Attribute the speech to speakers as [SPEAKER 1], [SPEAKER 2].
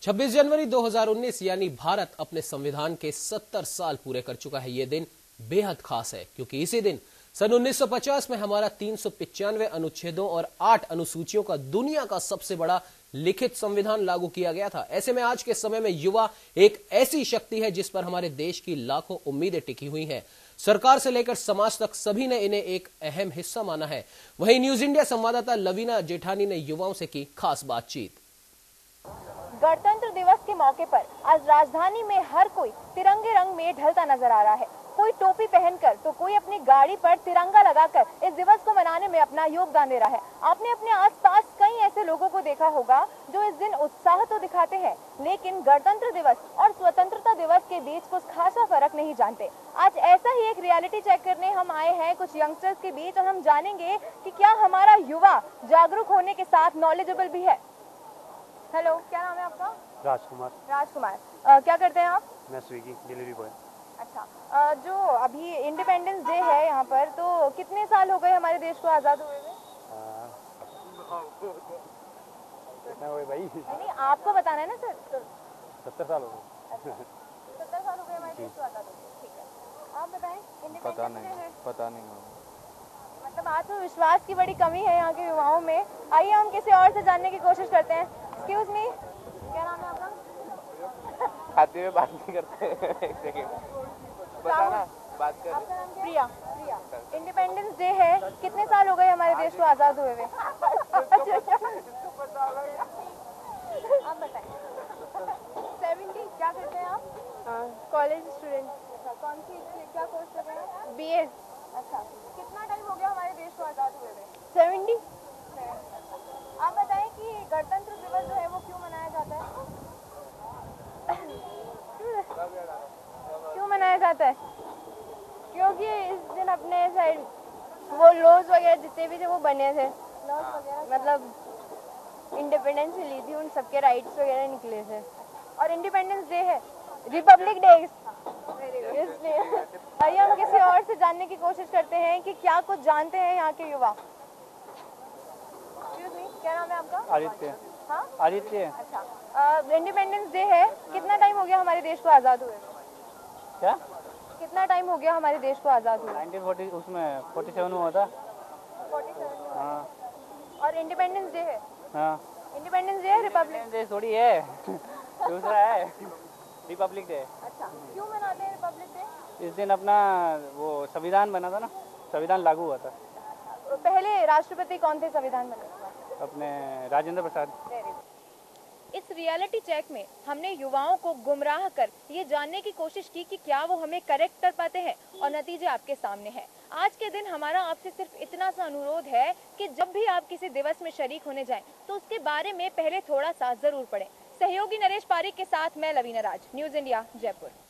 [SPEAKER 1] 26 जनवरी 2019 यानी भारत अपने संविधान के 70 साल पूरे कर चुका है। ये दिन बेहद खास है क्योंकि इसी दिन सन 1950 में हमारा 395 अनुच्छेदों और 8 अनुसूचियों का दुनिया का सबसे बड़ा लिखित संविधान लागू किया गया था। ऐसे में आज के समय में युवा एक ऐसी शक्ति है जिस पर हमारे देश की लाखों उम्मीदें टिकी हुई हैं। सरकार से लेकर समाज तक सभी ने इन्हें एक अहम हिस्सा माना है। वहीं न्यूज इंडिया संवाददाता लवीना जेठानी ने युवाओं से की खास बातचीत।
[SPEAKER 2] गणतंत्र दिवस के मौके पर आज राजधानी में हर कोई तिरंगे रंग में ढलता नजर आ रहा है। कोई टोपी पहनकर तो कोई अपनी गाड़ी पर तिरंगा लगाकर इस दिवस को मनाने में अपना योगदान दे रहा है। आपने अपने आसपास कई ऐसे लोगों को देखा होगा जो इस दिन उत्साह तो दिखाते हैं, लेकिन गणतंत्र दिवस और स्वतंत्रता दिवस के बीच कुछ खासा फर्क नहीं जानते। आज ऐसा ही एक रियलिटी चेक करने हम आए हैं कुछ यंगस्टर्स के बीच और हम जानेंगे कि क्या हमारा युवा जागरूक होने के साथ नॉलेजेबल भी है। हेलो, क्या नाम है आपका?
[SPEAKER 3] राजकुमार।
[SPEAKER 2] राजकुमार, क्या करते हैं आप?
[SPEAKER 3] मैं स्विगी डिलीवरी बॉय।
[SPEAKER 2] अच्छा, जो अभी इंडिपेंडेंस डे है यहाँ पर, तो कितने साल हो गए हमारे देश को आजाद हुए हुए?
[SPEAKER 3] कितना हुए भाई?
[SPEAKER 2] नहीं, आपको बताना है ना सर।
[SPEAKER 3] 70 साल हो गए।
[SPEAKER 2] अच्छा, 70 साल हो गए हमारे देश को आजाद हुए। ठीक है, आप बताएं।
[SPEAKER 3] पता नहीं
[SPEAKER 2] मतलब आत्मविश्वास की बड़ी कमी है यहाँ के युवाओं में। आइए हम किसी और से जानने की कोशिश करते हैं। एक्सक्यूज मी, क्या नाम है आपका?
[SPEAKER 4] खाते हुए बात नहीं करते। एक सेकंड बताना, बात कर।
[SPEAKER 2] आपका नाम क्या? प्रिया। इंडिपेंडेंस डे है, कितने साल हो गए हमारे देश को आजाद हुए हुए? आप बताएं। 70। क्या करते हैं आप?
[SPEAKER 5] College student.
[SPEAKER 2] अच्छा, कौन सी क्या कोर्स कर रहे हैं?
[SPEAKER 5] बीए।
[SPEAKER 2] अच्छा, कितना टाइम हो गया हमारे देश को आजाद हुए हुए?
[SPEAKER 5] 70।
[SPEAKER 2] आप बताएं कि गणतंत्र दिवस जो है वो क्यों मनाया जाता है? क्यों मनाया जाता है?
[SPEAKER 5] क्योंकि इस दिन अपने साइड वो लॉज वगैरह जितने भी थे वो बने थे।
[SPEAKER 2] लॉज वगैरह
[SPEAKER 5] मतलब इंडिपेंडेंस ली थी, उन सबके राइट्स वगैरह निकले थे।
[SPEAKER 2] और इंडिपेंडेंस डे है,
[SPEAKER 5] रिपब्लिक डे
[SPEAKER 2] इसलिए। आइए हम किसी और से जानने की कोशिश करते हैं कि क्या कुछ जानते हैं यहाँ के युवा। Excuse me, क्या नाम है आपका?
[SPEAKER 3] आदित्य।
[SPEAKER 2] हाँ,
[SPEAKER 3] आदित्य।
[SPEAKER 2] अच्छा, इंडिपेंडेंस डे है, कितना टाइम हो गया हमारे देश को आजाद हुए?
[SPEAKER 3] क्या?
[SPEAKER 2] कितना टाइम हो गया हमारे देश को आजाद हुए?
[SPEAKER 3] 1940 उसमें 47 में हुआ था।
[SPEAKER 2] 47।
[SPEAKER 3] हाँ।
[SPEAKER 2] और इंडिपेंडेंस डे है?
[SPEAKER 3] हाँ।
[SPEAKER 2] इंडिपेंडेंस डे है, रिपब्लिक
[SPEAKER 3] डे थोड़ी है। दूसरा है रिपब्लिक डे।
[SPEAKER 2] अच्छा, क्यों मनाते हैं रिपब्लिक डे?
[SPEAKER 3] इस दिन अपना वो संविधान बना था ना, संविधान लागू हुआ था।
[SPEAKER 2] पहले राष्ट्रपति कौन थे संविधान बने?
[SPEAKER 3] अपने राजेंद्र प्रसाद।
[SPEAKER 2] इस रियलिटी चेक में हमने युवाओं को गुमराह कर ये जानने की कोशिश की कि क्या वो हमें करेक्ट कर पाते हैं, और नतीजे आपके सामने हैं। आज के दिन हमारा आपसे सिर्फ इतना सा अनुरोध है कि जब भी आप किसी दिवस में शरीक होने जाएं तो उसके बारे में पहले थोड़ा सा जरूर पढ़ें। सहयोगी नरेश पारिक के साथ मैं लवीना राज, न्यूज इंडिया, जयपुर।